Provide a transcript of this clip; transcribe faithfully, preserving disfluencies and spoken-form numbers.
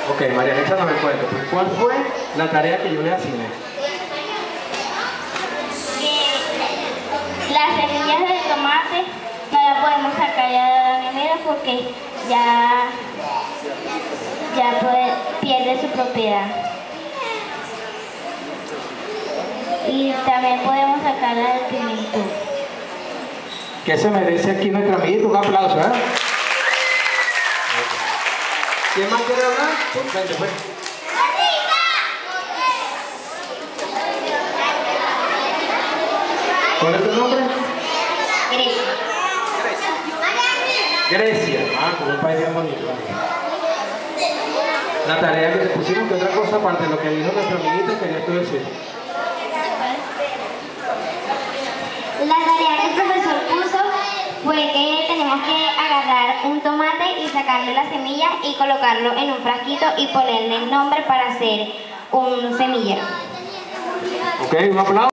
Ok, María Alexa no me cuenta. ¿Cuál fue la tarea que yo le asigné? Que las semillas de tomate no las podemos sacar ya de la nevera porque ya, ya puede, pierde su propiedad. Y también podemos sacarla del pimentón. ¿Qué se merece aquí nuestro amiguito? Un aplauso, ¿eh? ¿Quién más quiere hablar? Pues, vente, pues. ¿Cuál es tu nombre? Grecia. Grecia. Ah, como un país bien bonito. La tarea que te pusimos, que otra cosa aparte de lo que dijo nuestro amiguito, querías tú decir. La tarea que el profesor puso fue que tenemos que agarrar un tomate y sacarle la semilla y colocarlo en un frasquito y ponerle el nombre para hacer un semillero. Ok, un aplauso.